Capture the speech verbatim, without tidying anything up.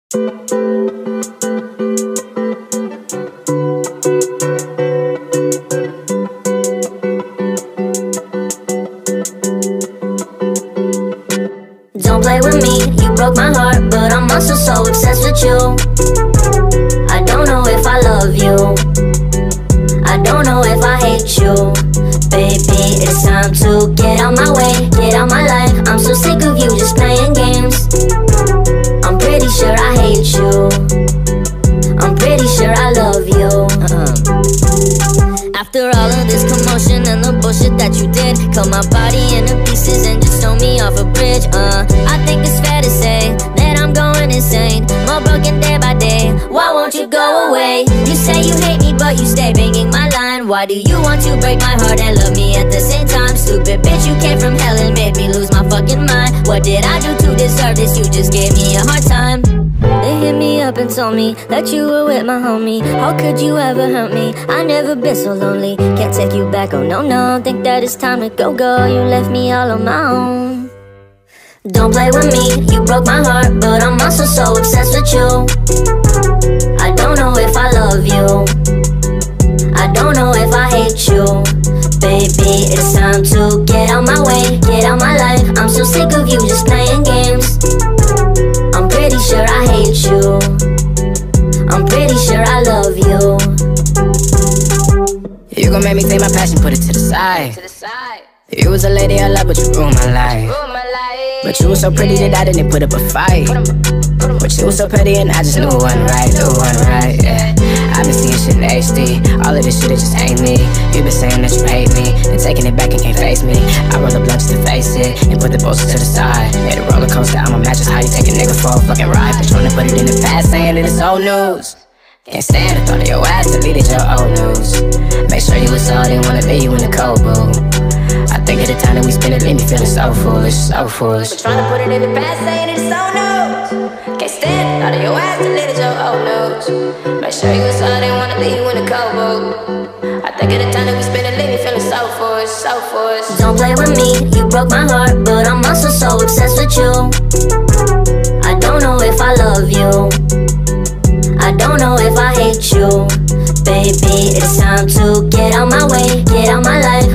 Don't play with me, you broke my heart, but I'm also so obsessed with you. I don't know if I love you, I don't know if I hate you. Baby, it's time to get out my way, get out my life. I'm so sick of you just playing games. I'm pretty sure I hate you, I'm pretty sure I love you. uh-uh. After all of this commotion and the bullshit that you did, cut my body into pieces and just throw me off a bridge. uh, I think it's fair to say that I'm going insane, more broken day by day. Why won't you go away? You say you hate me, but you stay banging my line. Why do you want to break my heart and love me at the same time? Stupid bitch, you came from hell and made me lose my fucking mind. What did I do to deserve this? You just gave me a hard time. They hit me up and told me that you were with my homie. How could you ever hurt me? I never been so lonely. Can't take you back, oh no, no. Think that it's time to go, go. You left me all on my own. Don't play with me, you broke my heart, but I'm also so obsessed with you. I don't know if I love you, I don't know if I hate you. Baby, it's time to get out my way, get out my life. I'm so sick of you just playing games. I'm pretty sure I hate you, I'm pretty sure I love you. You gon' make me take my passion, put it to the side. You was a lady I love, but you ruined my life. But you was so pretty that I didn't put up a fight. But you was so petty and I just knew it wasn't right, knew it wasn't right, yeah. I've been seeing shit in H D, all of this shit, it just ain't me. You been saying that you hate me, and taking it back and can't face me. I roll the blunt just to face it, and put the bullshit to the side. Made a roller coaster, I'm a mattress, how you take a nigga for a fucking ride? But trying to put it in the past, saying that it's old news. Can't stand the thought of your ass, deleted your old news. Make sure you was all, didn't wanna leave you in the cold, boo. I think of the time that we spent it, leave me feeling so foolish, so foolish. But trying to put it in the past, saying it's so new. Can't stand the thought of your ass, deleted your old news. Make sure you was all, didn't wanna leave you in the cold, boo. I think of the time that we spent it, leave me feeling so foolish, so foolish. Don't play with me, you broke my heart, but I'm also so obsessed with you. I don't know if I love you, I don't know if I hate you. Baby, it's time to get out my way, get out my life.